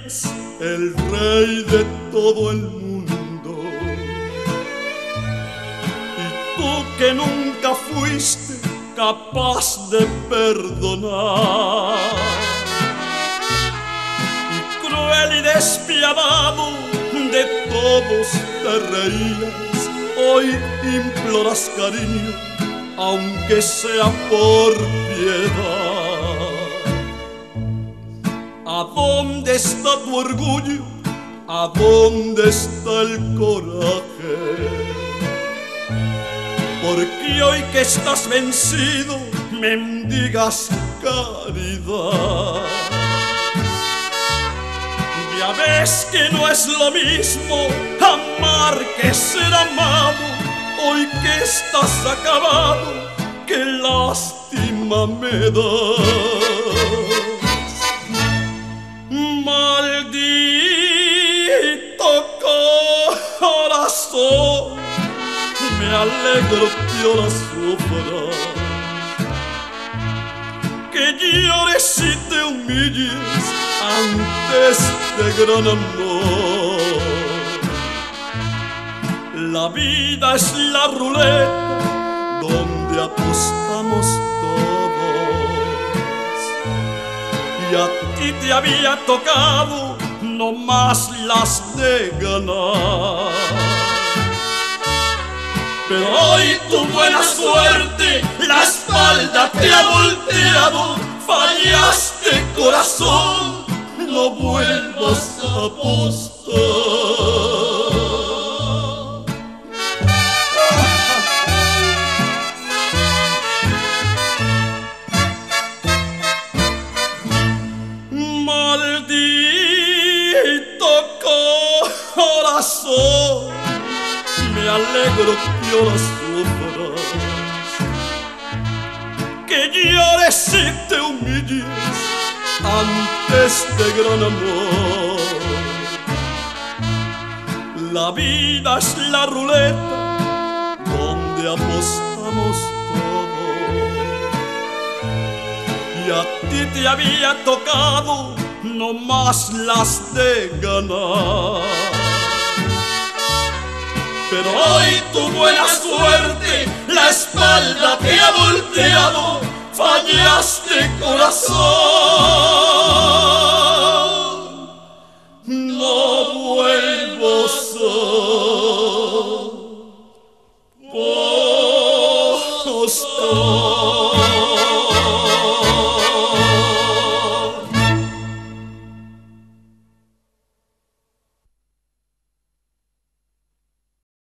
serías el rey de todo el mundo. Y tú que nunca fuiste capaz de perdonar, y cruel y despiadado de todos te reías, hoy imploras cariño, aunque sea por piedad. ¿A dónde está tu orgullo? ¿A dónde está el coraje? Porque hoy que estás vencido mendigas caridad. Ya ves que no es lo mismo amar que ser amado. Hoy que estás acabado, qué lástima me das. Maldito corazón, me alegro que ahora sufras, que llores y te humilles ante este gran amor. La vida es la ruleta donde apostamos todos, y a ti te había tocado no más las de ganar. Pero hoy tu buena suerte la espalda te ha volteado. Fallaste, corazón, no vuelvas a apostar. Maldito corazón, me alegro que ahora sufras, que llores y te humilles ante este gran amor. La vida es la ruleta donde apostamos todos, y a ti te había tocado no más las de ganar. Pero hoy tu buena suerte la espalda te ha volteado. Fallaste, corazón, no vuelvo a